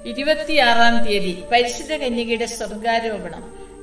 26-ാം തീയതി പരിശുദ്ധ കന്യകയുടെ സ്വർഗാരോപണം.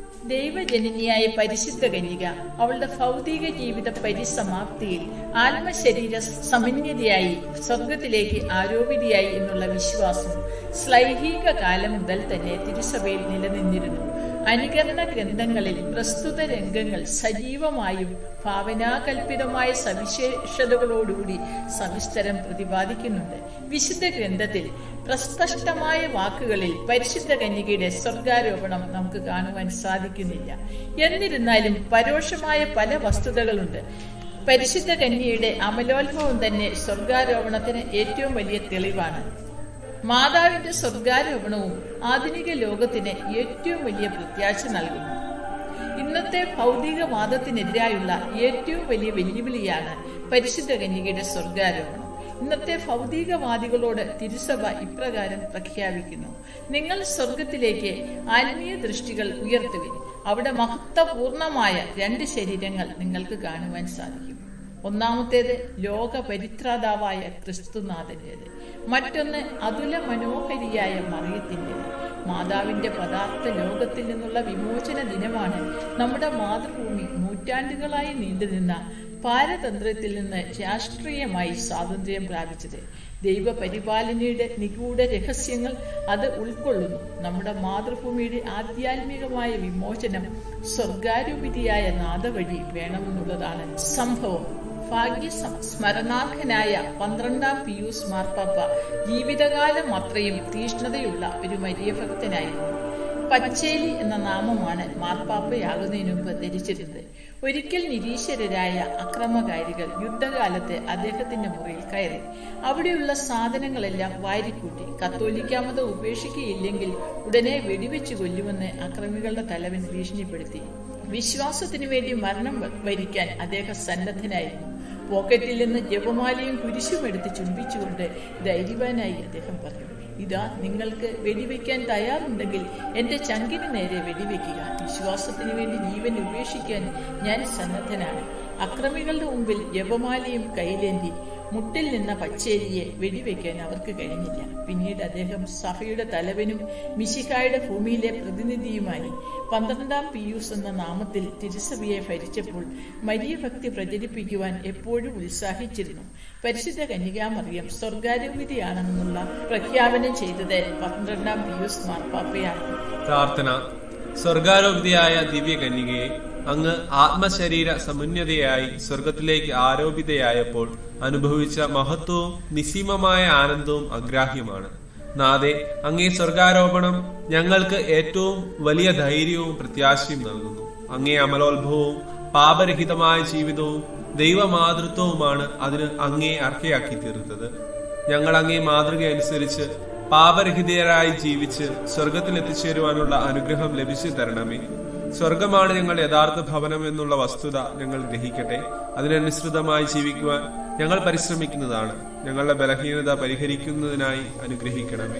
ദൈവജനനിയായ പരിശുദ്ധ കന്യക അവളുടെ ഭൗതിക ജീവിത പരിസമാപ്തിയിൽ ആത്മശരീര സമന്വതയായി സ്വർഗത്തിലേക്ക് ആരോപിതയായി എന്നുള്ള വിശ്വാസം ശ്ലൈഹിക കാലം മുതൽ തന്നെ തിരുസഭയിൽ നിലനിന്നിരുന്നു. അനുകരണ ഗ്രന്ഥങ്ങളിൽ പ്രസ്തുത രംഗങ്ങൾ സജീവമായും ഭാവനാകൽപിതമായ സവിശേഷതകളോടുകൂടി സവിസ്തരം പ്രതിപാദിക്കുന്നുണ്ട്. വിശുദ്ധ ഗ്രന്ഥത്തിൽ പ്രസ്പഷ്ടമായ വാക്കുകളിൽ പരിശുദ്ധ കന്യകയുടെ സ്വർഗാരോപണം നമുക്ക് കാണുവാൻ സാധിക്കുന്നില്ല. എന്നിരുന്നാലും പരോക്ഷമായ പല വസ്തുതകളുണ്ട്. പരിശുദ്ധ കന്യകയുടെ അമലോത്ഭവം തന്നെ സ്വർഗാരോപണത്തിന് ഏറ്റവും വലിയ തെളിവാണ്. മാതാവിന്റെ സ്വർഗാരോപണവും ആധുനിക ലോകത്തിന് ഏറ്റവും വലിയ പ്രത്യാശ നൽകുന്നു. ഇന്നത്തെ ഭൗതികവാദത്തിനെതിരായുള്ള ഏറ്റവും വലിയ വെല്ലുവിളിയാണ് പരിശുദ്ധ കന്യകയുടെ സ്വർഗാരോപണം. ഇന്നത്തെ ഭൗതികവാദികളോട് തിരുസഭ ഇപ്രകാരം പ്രഖ്യാപിക്കുന്നു: നിങ്ങൾ സ്വർഗത്തിലേക്ക് ആത്മീയ ദൃഷ്ടികൾ ഉയർത്തുവിൻ. അവിടെ മഹത്വപൂർണമായ 2 ശരീരങ്ങൾ നിങ്ങൾക്ക് കാണുവാൻ സാധിക്കും. ഒന്നാമത്തേത് ലോക പരിത്രാതാവായ ക്രിസ്തുനാഥന്റേത്, മറ്റൊന്ന് അതുല മനോഹരിയായ മറിയത്തിൻ്റെത്. മാതാവിന്റെ പദാർത്ഥ ലോകത്തിൽ നിന്നുള്ള വിമോചന ദിനമാണ് നമ്മുടെ മാതൃഭൂമി നൂറ്റാണ്ടുകളായി നീണ്ടുനിന്ന പാരതന്ത്രത്തിൽ നിന്ന് രാഷ്ട്രീയമായി സ്വാതന്ത്ര്യം പ്രാപിച്ചത്. ദൈവപരിപാലനയുടെ നിഗൂഢ രഹസ്യങ്ങൾ അത് ഉൾക്കൊള്ളുന്നു. നമ്മുടെ മാതൃഭൂമിയുടെ ആധ്യാത്മികമായ വിമോചനം സ്വർഗാരൂപിതയായ നാഥ വഴി വേണമെന്നുള്ളതാണ് സംഭവം. ഭാഗ്യ സ്മരണാർഹനായ 12-ാം പിയൂസ് മാർപ്പാപ്പ ജീവിതകാലം അത്രയും തീഷ്ണതയുള്ള ഒരു മരിയഭക്തനായിരുന്നു. പച്ചേലി എന്ന നാമമാണ് മാർപ്പാപ്പയാകുന്നതിന് മുമ്പ് ധരിച്ചിരുന്നത്. ഒരിക്കൽ നിരീശ്വരരായ അക്രമകാരികൾ യുദ്ധകാലത്ത് അദ്ദേഹത്തിന്റെ മുറിയിൽ കയറി അവിടെയുള്ള സാധനങ്ങളെല്ലാം വാരിക്കൂട്ടി. കത്തോലിക്കാ മതം ഉപേക്ഷിക്കുകയില്ലെങ്കിൽ ഉടനെ വെടിവെച്ച് കൊല്ലുമെന്ന് അക്രമികളുടെ തലവൻ ഭീഷണിപ്പെടുത്തി. വിശ്വാസത്തിനു വേണ്ടി മരണം വരിക്കാൻ അദ്ദേഹം സന്നദ്ധനായിരുന്നു. പോക്കറ്റിൽ നിന്ന് ജപമാലയും കുരിശും എടുത്ത് ചുംബിച്ചുകൊണ്ട് ധൈര്യവാനായി അദ്ദേഹം പറഞ്ഞു: ഇതാ, നിങ്ങൾക്ക് വെടിവെക്കാൻ തയ്യാറുണ്ടെങ്കിൽ എന്റെ ചങ്കിന് നേരെ വെടിവെക്കുക. വിശ്വാസത്തിനു വേണ്ടി ജീവൻ ഉപേക്ഷിക്കാൻ ഞാൻ സന്നദ്ധനാണ്. അക്രമികളുടെ മുമ്പിൽ ജപമാലയും കയ്യിലേന്തി മുട്ടിൽ നിന്ന പച്ചേരിയെ വെടിവെക്കാൻ അവർക്ക് കഴിഞ്ഞില്ല. പിന്നീട് അദ്ദേഹം സഭയുടെ തലവനും മിശിഹായുടെ ഭൂമിയിലെ പ്രതിനിധിയുമായി 12-ാം പിയൂസ് എന്ന നാമത്തിൽ തിരുസഭയെ ഭരിച്ചപ്പോൾ മരിയഭക്തി പ്രചരിപ്പിക്കുവാൻ എപ്പോഴും ഉത്സാഹിച്ചിരുന്നു. പരിശുദ്ധ കന്യകാമറിയം സ്വർഗാരൂപിതയാണെന്നുള്ള പ്രഖ്യാപനം ചെയ്തത് 12-ാം പിയൂസ് മാർപ്പാപ്പയാണ്. പ്രാർത്ഥന. സ്വർഗാരോപിതയായ ദിവ്യ കന്യകയെ, അങ്ങ് ആത്മശരീര സമന്വതയായി സ്വർഗത്തിലേക്ക് ആരോപിതയായപ്പോൾ അനുഭവിച്ച മഹത്വവും നിസ്സീമമായ ആനന്ദവും അഗ്രാഹ്യമാണ്. നാഥേ, അങ്ങേ സ്വർഗാരോപണം ഞങ്ങൾക്ക് ഏറ്റവും വലിയ ധൈര്യവും പ്രത്യാശയും നൽകുന്നു. അങ്ങേ അമലോത്ഭവവും പാപരഹിതമായ ജീവിതവും ദൈവമാതൃത്വവുമാണ് അതിന് അങ്ങേ അർഹയാക്കി തീർത്തത്. ഞങ്ങൾ അങ്ങേ മാതൃക അനുസരിച്ച് പാപരഹിതരായി ജീവിച്ച് സ്വർഗത്തിൽ എത്തിച്ചേരുവാനുള്ള അനുഗ്രഹം ലഭിച്ചു തരണമേ. സ്വർഗമാണ് ഞങ്ങൾ യഥാർത്ഥ ഭവനം എന്നുള്ള വസ്തുത ഞങ്ങൾ ഗ്രഹിക്കട്ടെ. അതിനനുസൃതമായി ജീവിക്കുവാൻ ഞങ്ങൾ പരിശ്രമിക്കുന്നതാണ്. ഞങ്ങളുടെ ബലഹീനത പരിഹരിക്കുന്നതിനായി അനുഗ്രഹിക്കണമേ.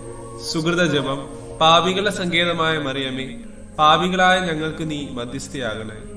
സുഹൃത ജപം. പാപികളുടെ സങ്കേതമായ മറിയമേ, പാപികളായ ഞങ്ങൾക്ക് നീ മധ്യസ്ഥയാകണേ.